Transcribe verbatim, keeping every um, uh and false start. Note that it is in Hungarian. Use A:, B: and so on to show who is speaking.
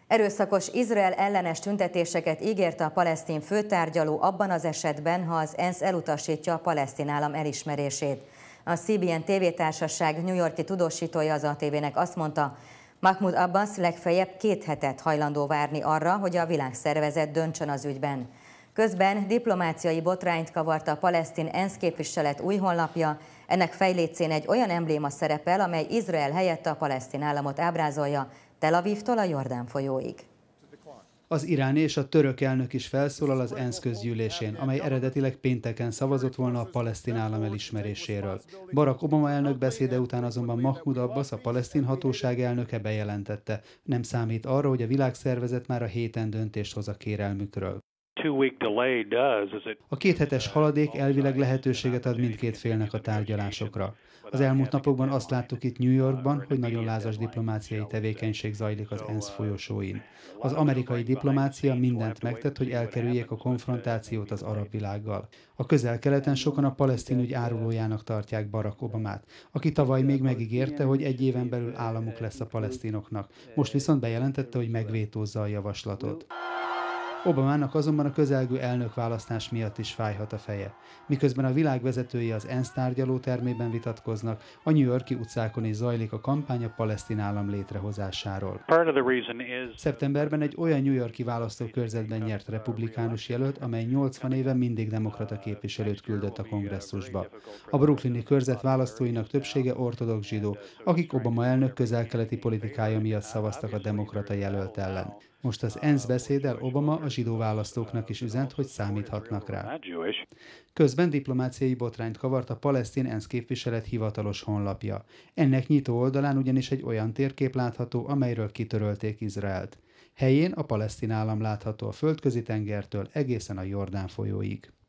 A: Erőszakos Izrael ellenes tüntetéseket ígért a palesztin főtárgyaló abban az esetben, ha az ENSZ elutasítja a palesztin állam elismerését. A cé bé en tévétársaság New York-i tudósítója az á té vének azt mondta, Mahmoud Abbas legfeljebb két hetet hajlandó várni arra, hogy a világszervezet döntsön az ügyben. Közben diplomáciai botrányt kavart a palesztin ENSZ képviselet új honlapja, ennek fejlécén egy olyan embléma szerepel, amely Izrael helyett a palesztin államot ábrázolja, Tel Avivtól a Jordán folyóig.
B: Az iráni és a török elnök is felszólal az ENSZ közgyűlésén, amely eredetileg pénteken szavazott volna a palesztin állam elismeréséről. Barack Obama elnök beszéde után azonban Mahmoud Abbas, a palesztin hatóság elnöke bejelentette, nem számít arra, hogy a világszervezet már a héten döntést hoz a kérelmükről. A kéthetes haladék elvileg lehetőséget ad mindkét félnek a tárgyalásokra. Az elmúlt napokban azt láttuk itt New Yorkban, hogy nagyon lázas diplomáciai tevékenység zajlik az ENSZ folyosóin. Az amerikai diplomácia mindent megtett, hogy elkerüljék a konfrontációt az arab világgal. A Közel-Keleten sokan a palesztin ügy árulójának tartják Barack Obamát, aki tavaly még megígérte, hogy egy éven belül államuk lesz a palesztinoknak. Most viszont bejelentette, hogy megvétózza a javaslatot. Obamának azonban a közelgő elnökválasztás miatt is fájhat a feje. Miközben a világ vezetői az ENSZ tárgyalótermében vitatkoznak, a New York-i utcákon is zajlik a kampány a palesztin állam létrehozásáról. Szeptemberben egy olyan New York-i választókörzetben nyert republikánus jelölt, amely nyolcvan éve mindig demokrata képviselőt küldött a kongresszusba. A brooklyni körzet választóinak többsége ortodox zsidó, akik Obama elnök közel-keleti politikája miatt szavaztak a demokrata jelölt ellen. Most az ENSZ beszéddel Obama a zsidó választóknak is üzent, hogy számíthatnak rá. Közben diplomáciai botrányt kavart a palesztin ENSZ képviselet hivatalos honlapja. Ennek nyitó oldalán ugyanis egy olyan térkép látható, amelyről kitörölték Izraelt. Helyén a palesztin állam látható a Földközi-tengertől egészen a Jordán folyóig.